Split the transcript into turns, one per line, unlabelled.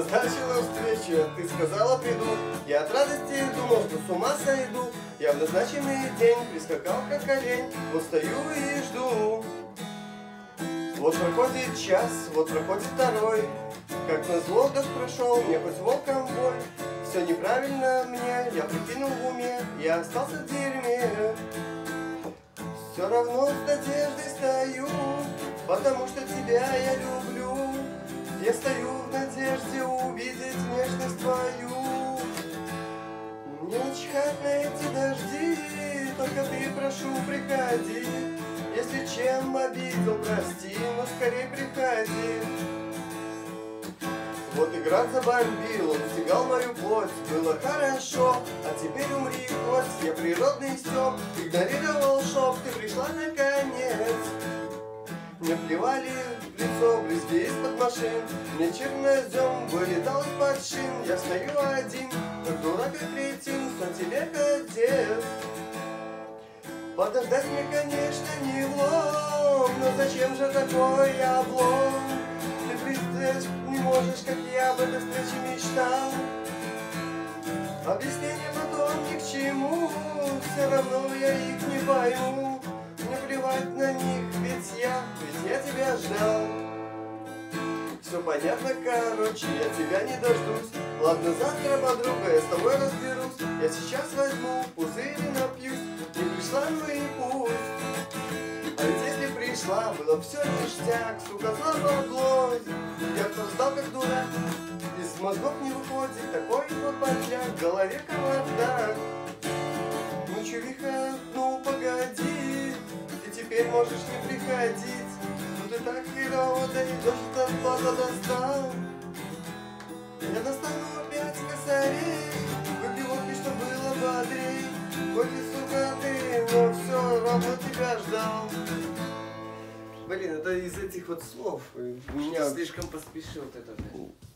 Назначила встречу, ты сказала приду. Я от радости думал, что с ума сойду. Я в назначенный день прискакал как олень. Вот стою и жду. Вот проходит час, вот проходит второй. Как назло дождь прошел, мне хоть волком бой. Все неправильно мне, я прикинул в уме. Я остался в дерьме. Все равно с надеждой стою, потому что тебя я люблю. Я стою в надежде увидеть внешность твою. Мне чихать на эти дожди, только ты, прошу, приходи. Если чем обидел, прости, но скорей приходи. Вот и град забомбил, он стегал мою плоть. Было хорошо, а теперь умри хоть. Я природный стёб, игнорировал шок. Ты пришла наконец. Мне плевали в лицо брызги из-под машин. Мне чернозем вылетал из-под шин. Я стою один, как дурак и кретин. Что тебе хотел? Подождать мне, конечно, не влом. Но зачем же такой облом? Ты представить не можешь, как я об этой встрече мечтал. Объяснения потом ни к чему. Все равно я их не пойму. Мне плевать на них, ведь я тебя ждал. Все понятно, короче, я тебя не дождусь. Ладно, завтра, подруга, я с тобой разберусь. Я сейчас возьму пузырь и напьюсь. Не пришла, ну и пусть. А ведь если пришла, было все ништяк. Сука, слабоглось. Я кто ждал, как дурак. Из мозгов не выходит такой вот бардак. В голове кавардак. Ну чувиха, ну погоди. Ты теперь можешь не приходить. Ну ты так херово, да и дождь от глаза достал. Я достану опять косарей. Выпью водки, что было бодрей. Хоть и, сука, ты, но все равно тебя ждал. Блин, это из этих вот слов.
Ты слишком поспешил ты тогда.